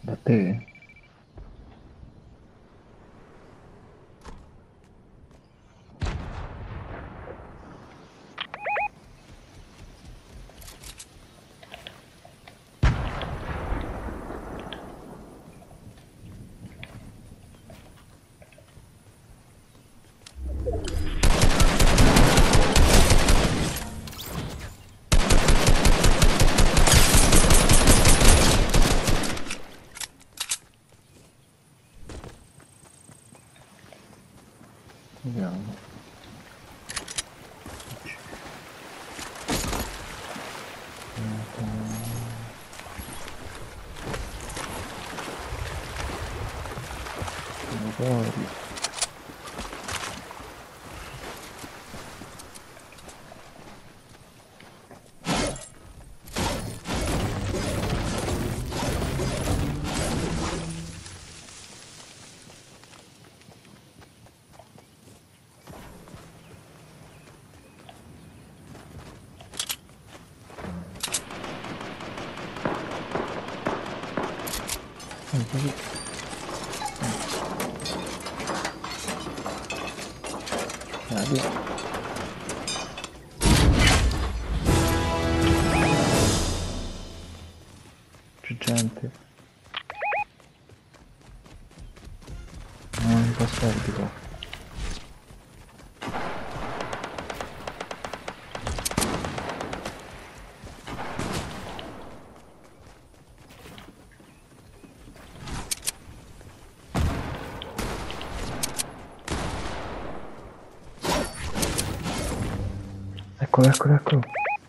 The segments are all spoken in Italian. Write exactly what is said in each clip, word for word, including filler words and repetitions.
Da te? Vediamo. Fuori. C'è gente. Non posso stare di qua. Eccolo, eccolo, eccolo.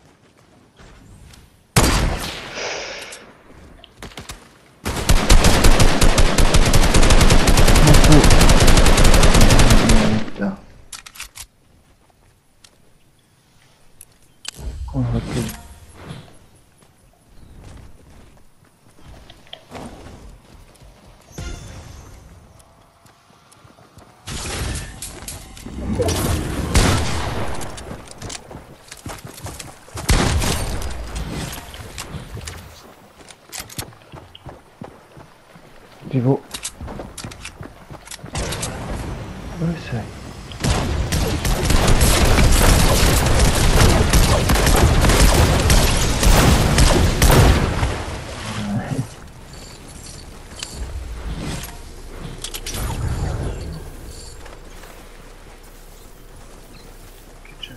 Come fa tu? Tipo... Dove sei? Che c'è?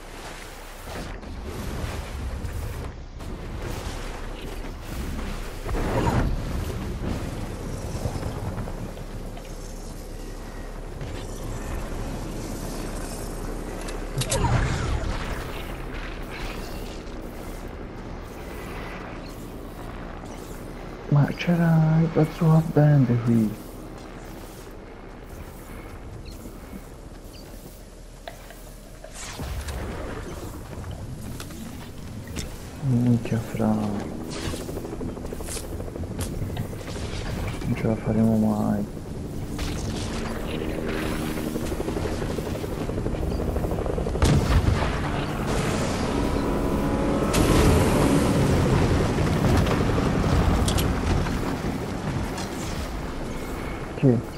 Ma c'era il pazzo band qui. Minchia fra. Non ce la faremo mai. Che?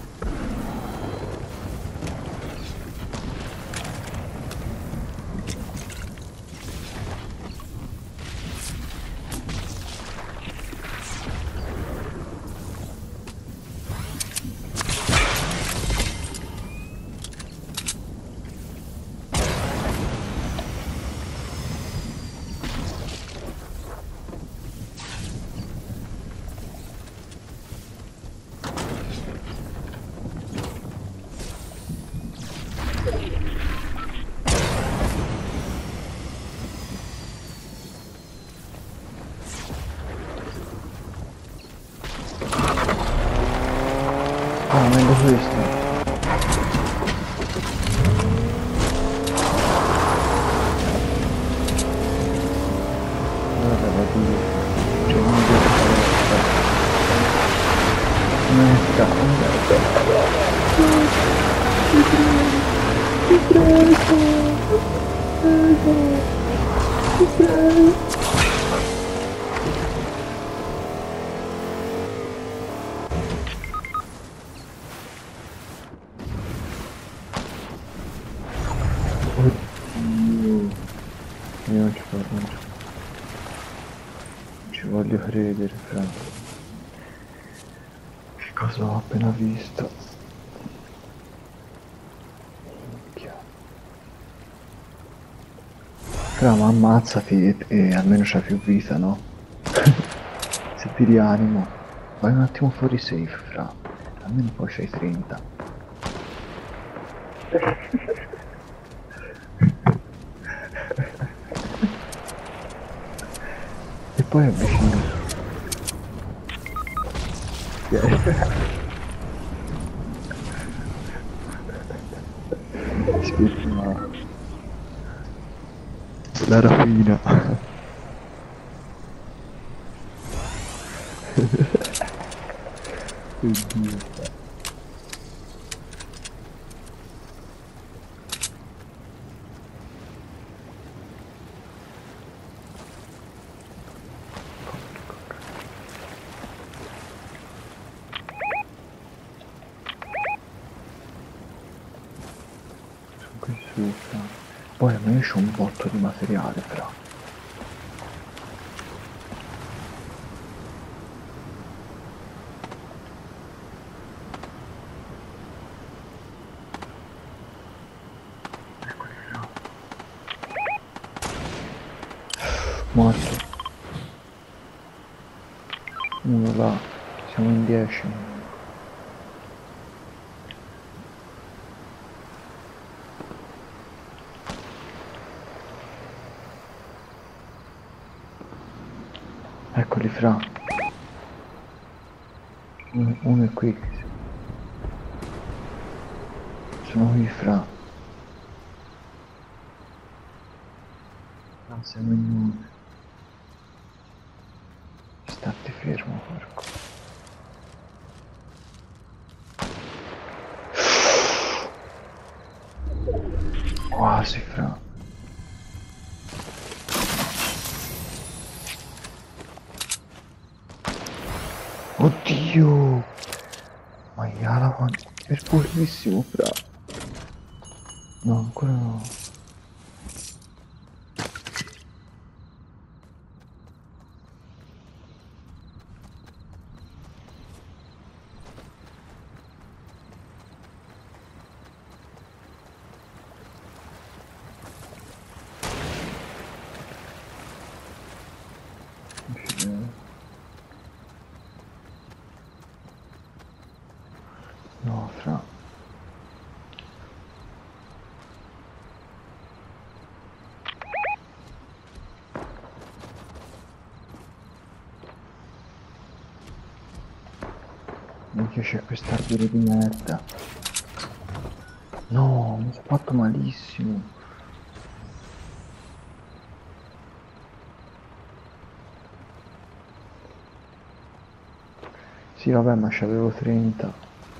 Ah, meglio questo. Guarda la dio. C'è un dio che sta. Non sta andando. Ti prego. Ti prego. Ti prego. vedere, fra. Che cosa ho appena visto? Minchia. Fra, ma ammazzati e, e almeno c'hai più vita, no? Se ti rianimo, vai un attimo fuori safe, fra. Almeno poi c'hai trenta. E poi avvicino. Scherzi, ma... La rapina. Oddio. Sono qui su, fra. Poi a me c'ho un botto di materiale, fra. Eccoli, fra. Morto. Uno là. Siamo in dieci. Eccoli, fra. Uno, uno è qui. Sono qui, fra. No, siamo in nove. Statti fermo, porco. Quasi, fra. Oddio! Maiala, ma è buonissimo, fra. No, ancora no. No, fra. Minchia, c'è quest'albero di merda. No, mi sono fatto malissimo. Sì, vabbè, ma c'avevo trenta.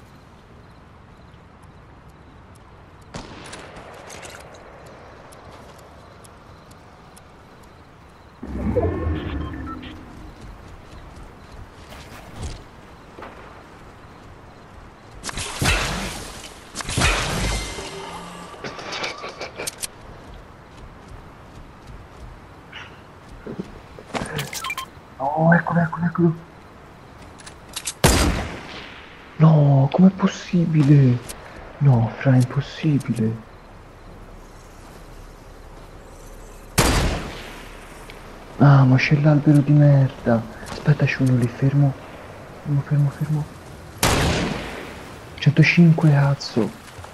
No, eccolo, eccolo, eccolo. No, com'è possibile? No, fra, è impossibile. Ah, ma c'è l'albero di merda. Aspetta, c'è uno lì, fermo. Fermo, fermo, fermo. centocinque, cazzo.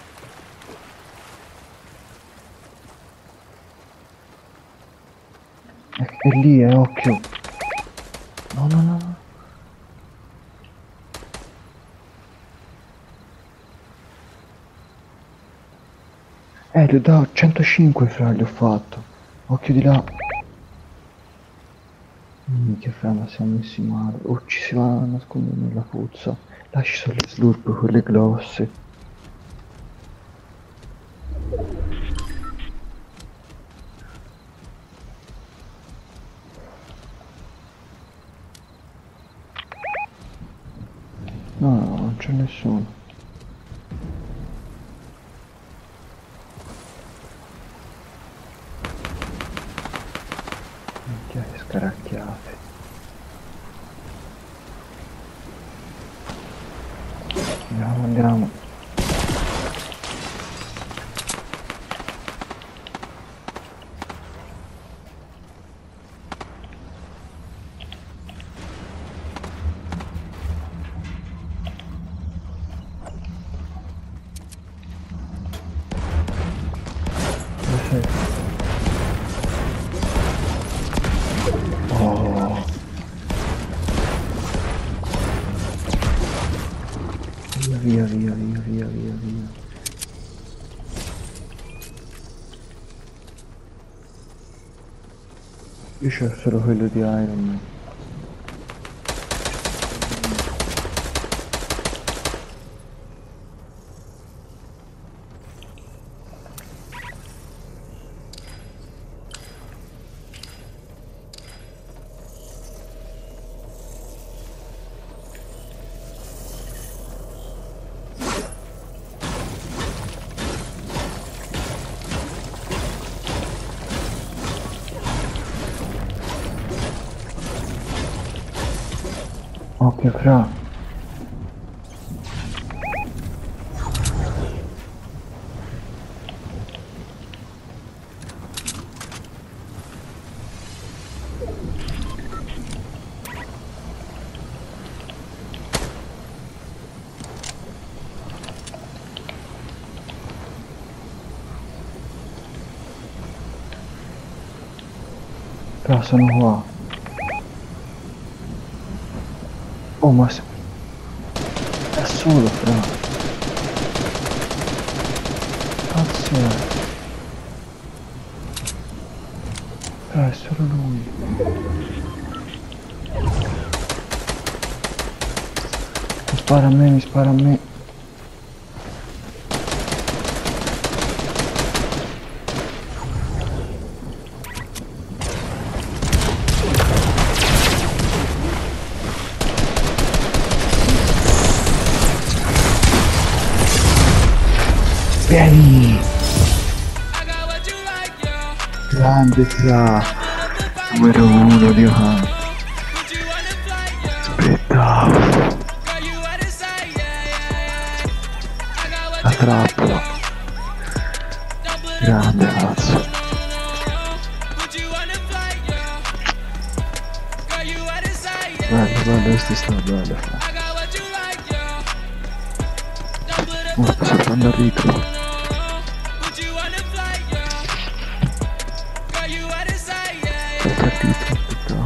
È, è lì, eh, occhio. No, no, no, no. Eh, gli ho dato centocinque, fra, gli ho fatto. Occhio di là. Minchia, fra, ma siamo messi male. Oh, ci si va a nascondere nella puzza. Là ci sono le slurp, quelle grosse. No, no, non c'è nessuno. Minchia, che scaracchiate. Andiamo, andiamo. Dove sei? Oh. Via, via, via, via, via, via. Io c'ho solo quello di Iron Man. Occhio, fra. Fra, sono qua. Oh, ma se... è solo, fra. Cazzo è? Fra, è solo lui. Mi spara a me, mi spara a me. Vieni! Grande fra! Numero uno di Johan! Aspettavo! La trappola! Grande cazzo! Guarda, guarda, questi stanno bello fra! Oh, sto saltando al ritro! Partito, aspettavo.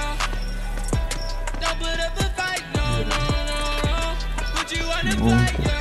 Monte.